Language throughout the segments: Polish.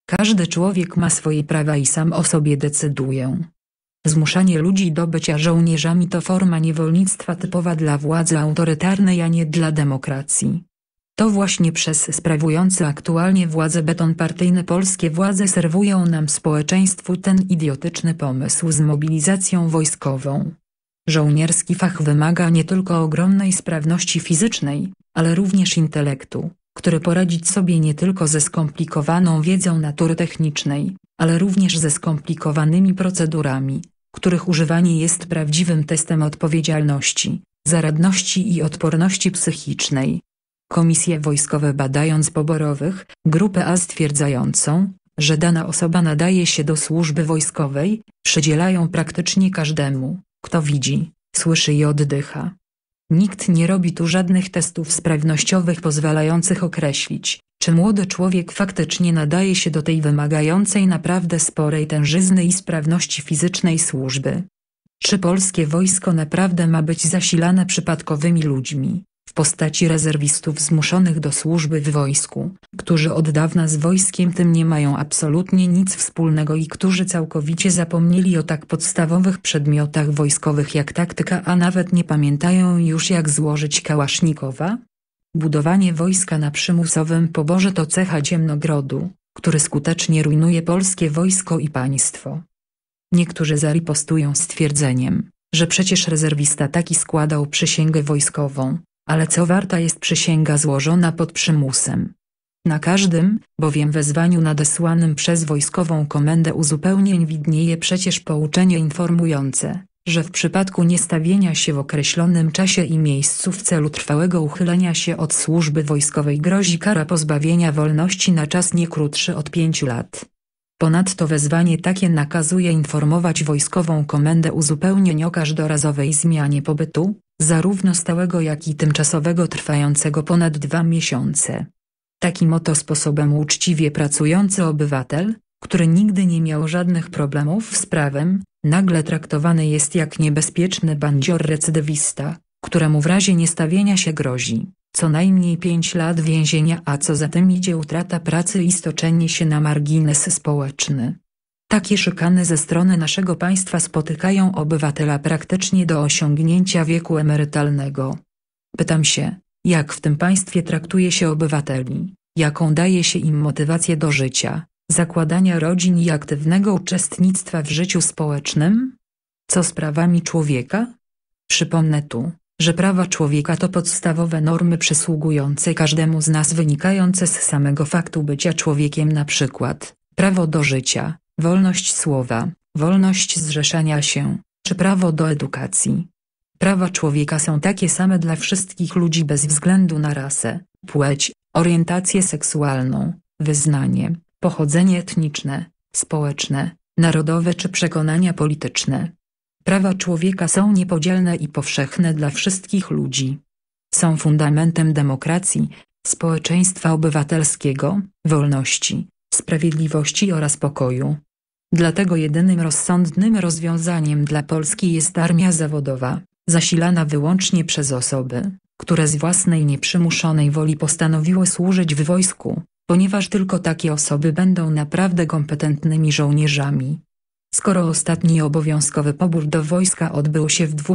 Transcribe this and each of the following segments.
Każdy człowiek ma swoje prawa i sam o sobie decyduje. Zmuszanie ludzi do bycia żołnierzami to forma niewolnictwa typowa dla władzy autorytarnej, a nie dla demokracji. To właśnie przez sprawujący aktualnie władzę beton partyjne polskie władze serwują nam społeczeństwu ten idiotyczny pomysł z mobilizacją wojskową. Żołnierski fach wymaga nie tylko ogromnej sprawności fizycznej, ale również intelektu, który poradzić sobie nie tylko ze skomplikowaną wiedzą natury technicznej, ale również ze skomplikowanymi procedurami, których używanie jest prawdziwym testem odpowiedzialności, zaradności i odporności psychicznej. Komisje wojskowe badając poborowych, grupę A stwierdzającą, że dana osoba nadaje się do służby wojskowej, przydzielają praktycznie każdemu, kto widzi, słyszy i oddycha. Nikt nie robi tu żadnych testów sprawnościowych pozwalających określić, czy młody człowiek faktycznie nadaje się do tej wymagającej naprawdę sporej tężyzny i sprawności fizycznej służby. Czy polskie wojsko naprawdę ma być zasilane przypadkowymi ludźmi, w postaci rezerwistów zmuszonych do służby w wojsku, którzy od dawna z wojskiem tym nie mają absolutnie nic wspólnego i którzy całkowicie zapomnieli o tak podstawowych przedmiotach wojskowych jak taktyka, a nawet nie pamiętają już jak złożyć kałasznikowa? Budowanie wojska na przymusowym poborze to cecha ciemnogrodu, który skutecznie rujnuje polskie wojsko i państwo. Niektórzy zaripostują stwierdzeniem, że przecież rezerwista taki składał przysięgę wojskową, ale co warta jest przysięga złożona pod przymusem? Na każdym, bowiem wezwaniu nadesłanym przez wojskową komendę uzupełnień widnieje przecież pouczenie informujące, że w przypadku niestawienia się w określonym czasie i miejscu w celu trwałego uchylenia się od służby wojskowej grozi kara pozbawienia wolności na czas nie krótszy od 5 lat. Ponadto wezwanie takie nakazuje informować wojskową komendę uzupełnień o każdorazowej zmianie pobytu, zarówno stałego jak i tymczasowego trwającego ponad 2 miesiące. Takim oto sposobem uczciwie pracujący obywatel, który nigdy nie miał żadnych problemów z prawem, nagle traktowany jest jak niebezpieczny bandzior recydywista, któremu w razie niestawienia się grozi co najmniej 5 lat więzienia, a co za tym idzie utrata pracy i stoczenie się na margines społeczny. Takie szykany ze strony naszego państwa spotykają obywatela praktycznie do osiągnięcia wieku emerytalnego. Pytam się, jak w tym państwie traktuje się obywateli, jaką daje się im motywację do życia, zakładania rodzin i aktywnego uczestnictwa w życiu społecznym? Co z prawami człowieka? Przypomnę tu, że prawa człowieka to podstawowe normy przysługujące każdemu z nas wynikające z samego faktu bycia człowiekiem, na przykład prawo do życia, wolność słowa, wolność zrzeszania się, czy prawo do edukacji. Prawa człowieka są takie same dla wszystkich ludzi bez względu na rasę, płeć, orientację seksualną, wyznanie, pochodzenie etniczne, społeczne, narodowe czy przekonania polityczne. Prawa człowieka są niepodzielne i powszechne dla wszystkich ludzi. Są fundamentem demokracji, społeczeństwa obywatelskiego, wolności, sprawiedliwości oraz pokoju. Dlatego jedynym rozsądnym rozwiązaniem dla Polski jest armia zawodowa, zasilana wyłącznie przez osoby, które z własnej nieprzymuszonej woli postanowiły służyć w wojsku, ponieważ tylko takie osoby będą naprawdę kompetentnymi żołnierzami. Skoro ostatni obowiązkowy pobór do wojska odbył się w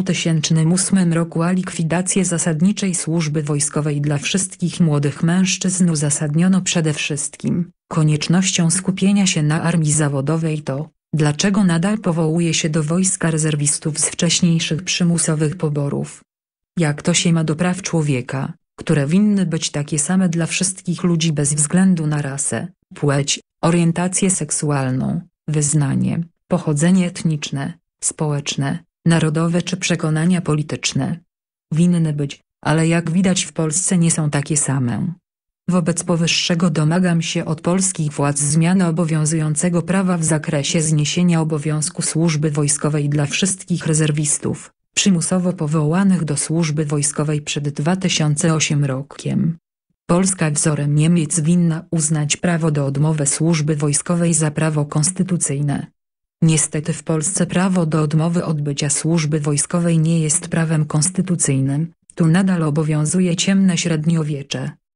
2008 roku, a likwidację zasadniczej służby wojskowej dla wszystkich młodych mężczyzn uzasadniono przede wszystkim koniecznością skupienia się na armii zawodowej, to dlaczego nadal powołuje się do wojska rezerwistów z wcześniejszych przymusowych poborów? Jak to się ma do praw człowieka, które winny być takie same dla wszystkich ludzi bez względu na rasę, płeć, orientację seksualną, wyznanie, pochodzenie etniczne, społeczne, narodowe czy przekonania polityczne? Winny być, ale jak widać w Polsce nie są takie same. Wobec powyższego domagam się od polskich władz zmiany obowiązującego prawa w zakresie zniesienia obowiązku służby wojskowej dla wszystkich rezerwistów, przymusowo powołanych do służby wojskowej przed 2008 rokiem. Polska wzorem Niemiec winna uznać prawo do odmowy służby wojskowej za prawo konstytucyjne. Niestety w Polsce prawo do odmowy odbycia służby wojskowej nie jest prawem konstytucyjnym, tu nadal obowiązuje ciemne średniowiecze.